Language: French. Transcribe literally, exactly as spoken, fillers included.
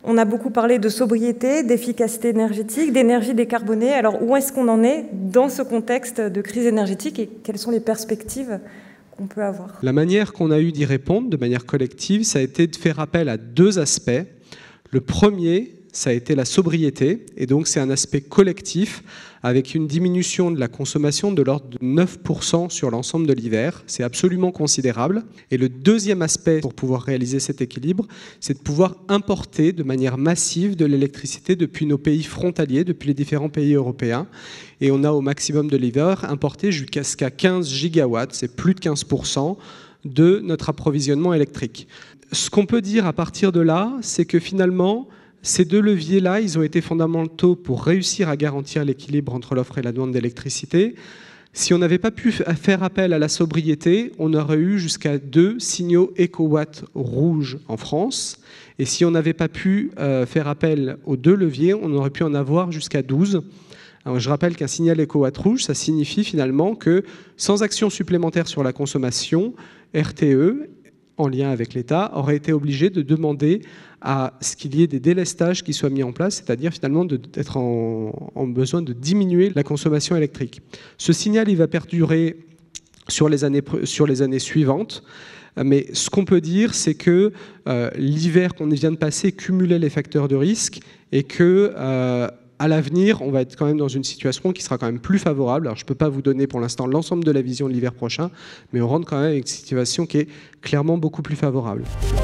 On a beaucoup parlé de sobriété, d'efficacité énergétique, d'énergie décarbonée. Alors, où est-ce qu'on en est dans ce contexte de crise énergétique et quelles sont les perspectives qu'on peut avoir? La manière qu'on a eu d'y répondre de manière collective, ça a été de faire appel à deux aspects. Le premier, ça a été la sobriété, et donc c'est un aspect collectif avec une diminution de la consommation de l'ordre de neuf pour cent sur l'ensemble de l'hiver. C'est absolument considérable. Et le deuxième aspect pour pouvoir réaliser cet équilibre, c'est de pouvoir importer de manière massive de l'électricité depuis nos pays frontaliers, depuis les différents pays européens. Et on a au maximum de l'hiver importé jusqu'à quinze gigawatts, c'est plus de quinze pour cent de notre approvisionnement électrique. Ce qu'on peut dire à partir de là, c'est que finalement, ces deux leviers-là, ils ont été fondamentaux pour réussir à garantir l'équilibre entre l'offre et la demande d'électricité. Si on n'avait pas pu faire appel à la sobriété, on aurait eu jusqu'à deux signaux éco-watts rouges en France. Et si on n'avait pas pu euh, faire appel aux deux leviers, on aurait pu en avoir jusqu'à douze. Alors, je rappelle qu'un signal éco-watt rouge, ça signifie finalement que sans action supplémentaire sur la consommation, R T E, en lien avec l'État, aurait été obligé de demander à ce qu'il y ait des délestages qui soient mis en place, c'est-à-dire finalement d'être en, en besoin de diminuer la consommation électrique. Ce signal, il va perdurer sur les années, sur les années suivantes, mais ce qu'on peut dire, c'est que euh, l'hiver qu'on vient de passer cumulait les facteurs de risque et que euh, à l'avenir, on va être quand même dans une situation qui sera quand même plus favorable. Alors, je ne peux pas vous donner pour l'instant l'ensemble de la vision de l'hiver prochain, mais on rentre quand même avec une situation qui est clairement beaucoup plus favorable.